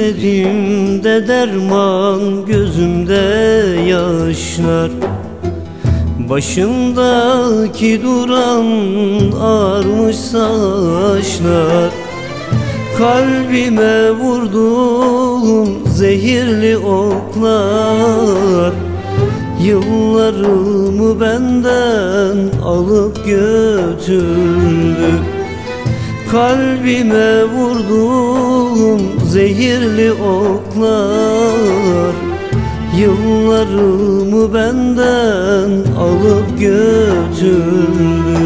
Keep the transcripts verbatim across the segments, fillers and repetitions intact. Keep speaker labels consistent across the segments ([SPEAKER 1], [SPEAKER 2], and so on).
[SPEAKER 1] Gözlerimde derman, gözümde yaşlar. Başımdaki duran ağarmış saçlar. Kalbime vurdun zehirli oklar. Yıllarımı benden alıp götürdü. Kalbime vurdun zehirli oklar. Yıllarımı benden alıp götürdü.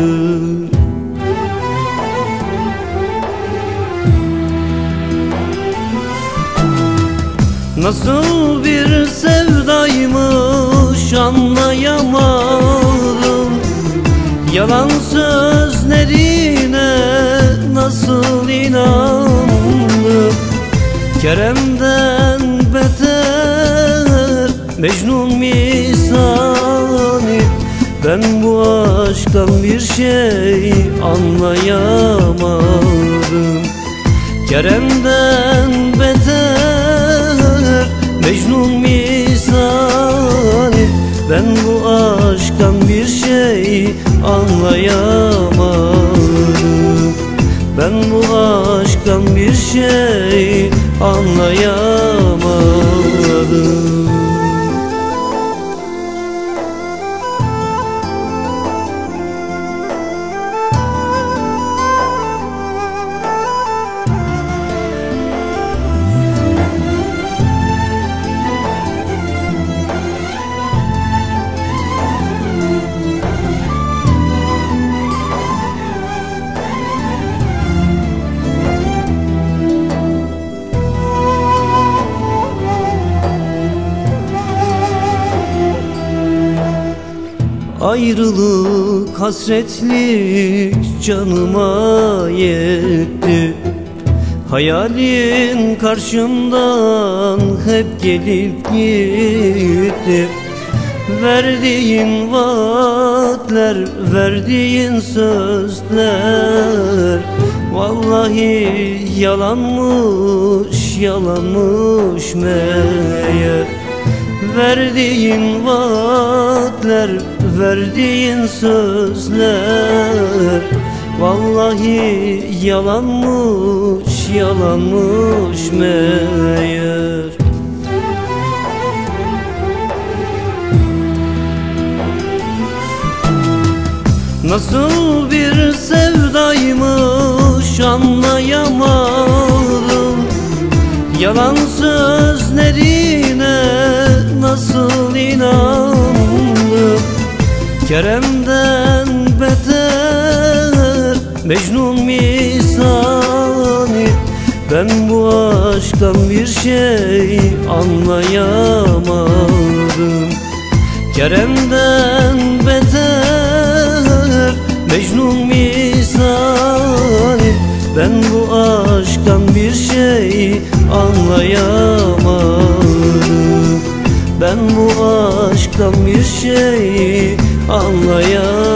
[SPEAKER 1] Nasıl bir sevdaymış anlayamadım. Yalan sözlerine nasıl inandım. Kerem'den beter Mecnun misali. Ben bu aşktan bir şey anlayamadım. Kerem'den beter Mecnun misali. Ben bu aşktan bir şey anlayamadım. Ben bu aşktan bir şey anlayamadım. Ayrılık, hasretlik canıma yetti. Hayalin karşımdan hep gelip gitti. Verdiğin vaatler, verdiğin sözler vallahi yalanmış, yalanmış meğer. Verdiğin vaatler, verdiğin sözler vallahi yalanmış, yalanmış meğer. Nasıl bir sevdaymış anlayamadım. Yalan sözlerine nasıl inandım. Kerem'den beter Mecnun misali. Ben bu aşktan bir şey anlayamadım. Kerem'den beter Mecnun misali. Ben bu aşktan bir şey anlayamadım. Ben bu aşktan bir şey anlayamadım.